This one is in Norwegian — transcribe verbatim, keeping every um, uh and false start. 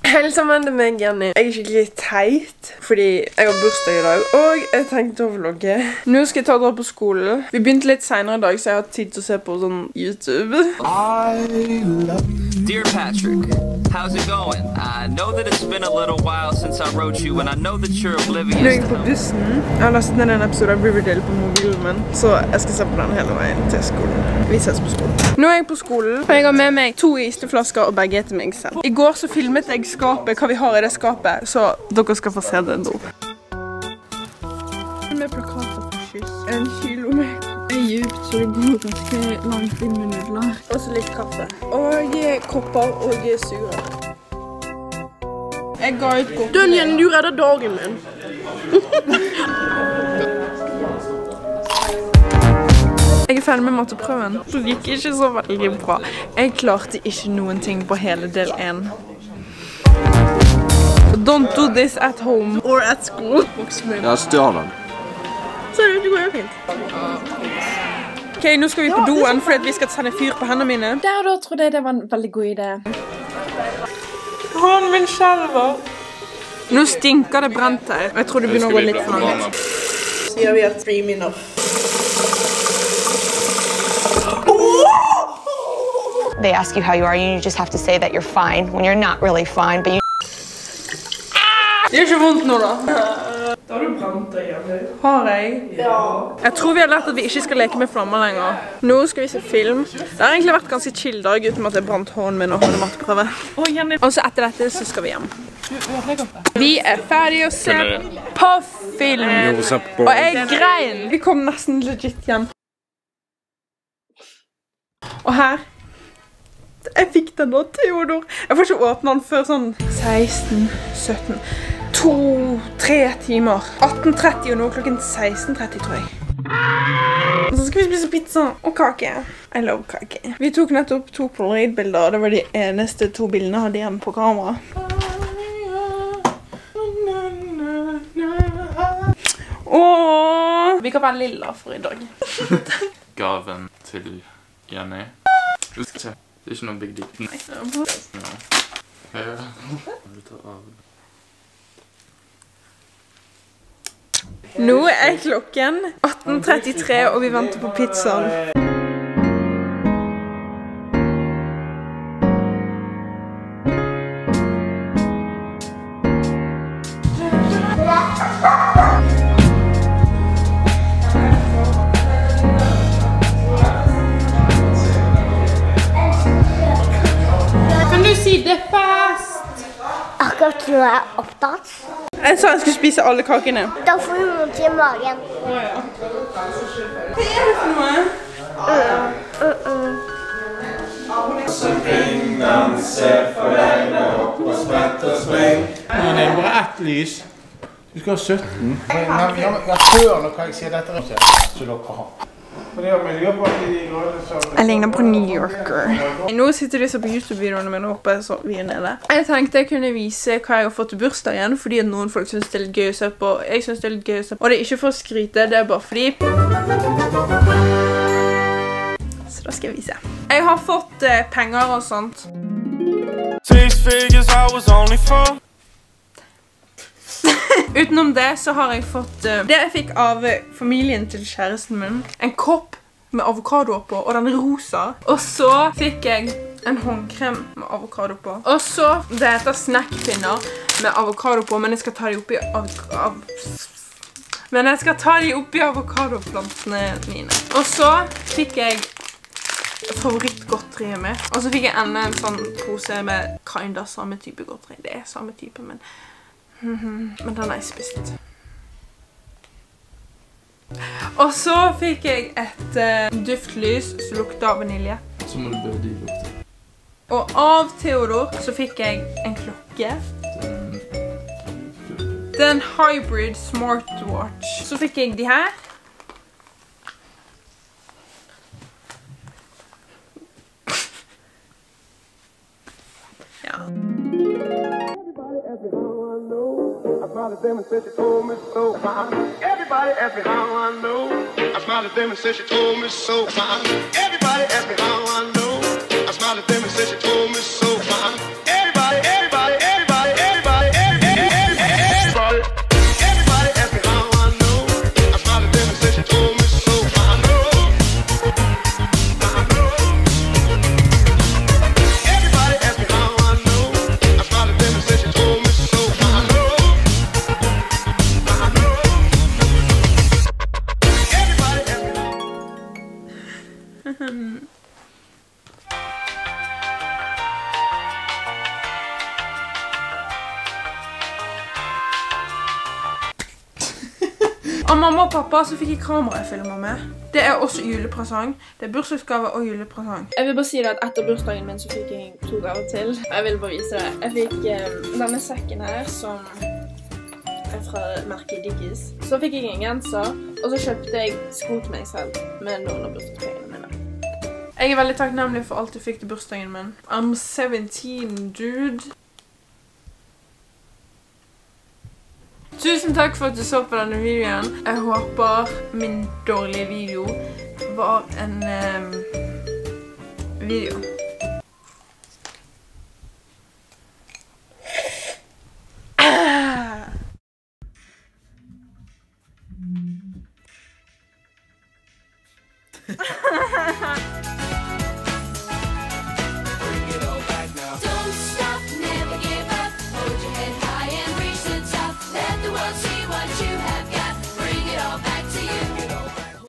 Hei sammen, det er meg, Jenny. Jeg er skikkelig teit, fordi jeg har bursdag i dag, og jeg tenkte å vlogge. Nå skal jeg ta dere på skolen. Vi begynte litt senere i dag, så jeg har tid til å se på sånn YouTube. I love you. Dear Patrick, how's it going? I know that it's been a little while since I wrote you, and I know that you're oblivious. Nå er jeg på bussen. Jeg har lastet ned en episode av Riverdale på mobilen min, så jeg skal se på den hele veien til skolen. Vi ses på skolen. Nå er jeg på skolen, og jeg har med meg to iseflasker, og begge er til meg selv. I går så filmet jeg skapet, hva vi har i det skapet, så dere skal få se det nå. Med plakater for kyss. En kilo med er djupt, så det går ganske langt inn med nudler. Og så litt kaffe. Og kopper og sugerør. Jeg ga ut kort. Dønjen, du redder dagen min. Jeg er ferdig med matteprøven. Det gikk ikke så veldig bra. Jeg klarte ikke noen ting på hele del én. Don't do this at home or at school. Ja, stør den. Så det går jo fint. Ok, nå skal vi på doen fordi vi skal sende fyr på hendene mine. Der da trodde jeg det var en veldig god idé. Hånden min skjelver. Nå stinker det brent her. Jeg tror det begynner å gå litt for langt. Sier vi at stream enough. They ask you how you are, you just have to say that you're fine when you're not really fine, but you... Det gjør ikke vondt nå da. Da har du brant deg igjen. Har jeg? Ja. Jeg tror vi har lært at vi ikke skal leke med flammer lenger. Nå skal vi se film. Det har egentlig vært ganske chill dag uten at jeg brant hånden min og hadde matteprøve. Og så etter dette så skal vi hjem. Vi er ferdige å se på film. Og jeg grein. Vi kom nesten legit hjem. Og her. Jeg fikk den da, Theodor. Jeg får ikke åpne den før sånn seksten, sytten, to, tre timer. atten tretti og nå klokken seksten tretti, tror jeg. Og så skal vi spise pizza og kake. I love kake. Vi tok nettopp to polaroid-bilder, og det var de eneste to bildene jeg hadde igjen på kamera. Åh! Vi kan være lilla for i dag. Gaven til Jenny. Du skal se. Det er ikke noen big deal. Nei. Ja. Nå er klokken atten trettitre, og vi venter på pizzaen. Det er fast! Akkurat nå er jeg opptatt. Jeg sa jeg skulle spise alle kakene. Da får du noe til magen. Åja. Hva er det for noe? Uh, uh, uh. Så ring danse for deg med hopp og sprett og spring. Men det er bare ett lys. Du skal ha sytten. Jeg hører når jeg sier dette er så dere har. Jeg ligner på New Yorker. Nå sitter disse på YouTube-videoene mine oppe, så vi er nede. Jeg tenkte jeg kunne vise hva jeg har fått til bursdagen, fordi noen folk synes det er litt gøy å se på. Jeg synes det er litt gøy å se på. Og det er ikke for å skryte, det er bare fordi... Så da skal jeg vise. Jeg har fått uh, penger og sånt. Utenom det så har jeg fått uh, det jeg fikk av familien til kjæresten min. En kopp med avokado på, og den er rosa. Og så fikk jeg en håndkrem med avokado på. Og så, det heter snackpinner med avokado på, men jeg skal ta de oppi av... av men jeg skal ta de oppi avokadoplantene mine. Og så fikk jeg favorittgodteriet med. Og så fikk jeg enda en sånn pose med kinda samme type godteri. Det er samme type, men... Mm-hmm. Men den er spist. Og så fikk jeg et uh, duftlys som lukter av vanilje. Så må du bøde i lukte. Og av Theodor så fikk jeg en klokke. Det er en hybrid smartwatch. Så fikk jeg de her. Ja. I smiled at them and said she told me so. Everybody asked me how I know. I smiled at them and said she told me so. Everybody asked me how I know. I smiled at them and said she told me so. Everybody, everybody, everybody. Av mamma og pappa så fikk jeg kamera jeg filmer med. Det er også julepresang. Det er bursdagsgave og julepresang. Jeg vil bare si det at etter bursdagen min så fikk jeg to gaver til. Jeg vil bare vise det. Jeg fikk um, denne sekken her som er fra merket Dickies. Så fikk jeg en genser, og så kjøpte jeg sko til meg selv med noen av bursdagspengene mine. Jeg er veldig takknemlig for alt jeg fikk til bursdagen min. I'm seventeen, dude. Tusen takk for at du så på denne videoen. Jeg håper min dårlige video var en um, video. Ah!